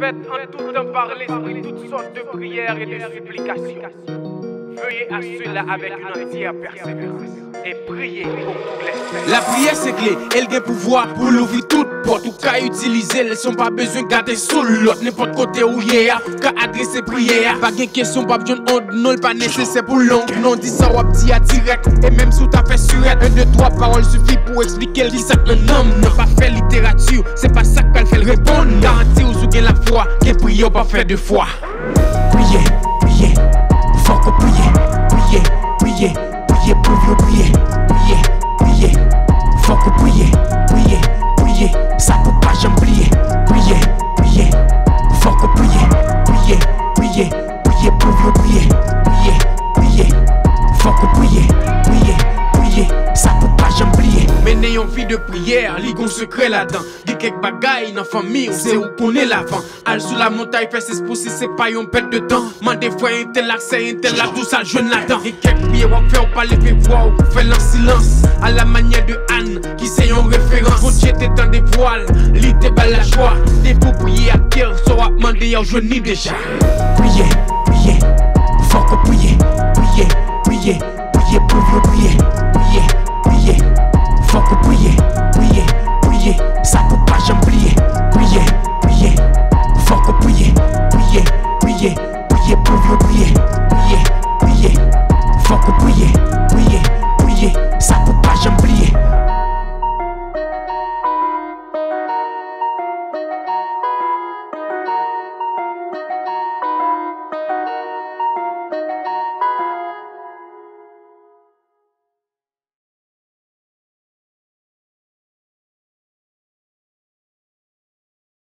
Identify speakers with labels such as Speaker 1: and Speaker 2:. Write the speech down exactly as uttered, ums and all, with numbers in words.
Speaker 1: faites en tout temps par l'esprit toutes sortes de prières et de supplications. Veuillez à cela avec une entière persévérance et priez pour tous les saints.
Speaker 2: La prière c'est clé, elle a pouvoir pour l'ouvrir toute porte. Ou qu'à utiliser, elles sont pas besoin de garder sous l'autre. N'importe côté où y est, qu'à adresser prière. Pas de question, pas besoin de honte, non, pas nécessaire pour long. Non, dis ça ou petit à direct. Et même sous ta fait surette, un, deux, trois paroles suffit pour expliquer qui ça un homme. Ne pas faire littérature, c'est pas ça qu'elle fait le répondre. Garantie ou sous la foi, qu'elle prie ou pas faire de foi. Priez, priez, faut que priez, priez, priez, priez pour vous prier, priez, priez, faut que priez, priez, priez, ça peut pas jamais plier, priez, priez, faut que priez, priez, priez, priez pour vous prier, priez, priez, faut que priez, priez, priez, ça peut pas jamais plier. Mais n'ayons vie de prière, ligon secret là-dedans. Dit quelques bagailles dans famille, on sait où qu'on est l'avant. Al sous la montagne, fait ses pousser, c'est pas yon pète de temps. Man des fois, un tel accès, un tel là, tout ça, jeune là-dedans. Et quelques prières, on fait, on parle, fait voir, on fait en silence. À la manière de Anne, qui c'est yon référence. Mon Dieu t'es dans des voiles, lit t'es belle la joie. Des pour prier à terre, soit demander y'a jeune déjà. Priez, priez, faut que priez, priez, priez, priez pour vous prier.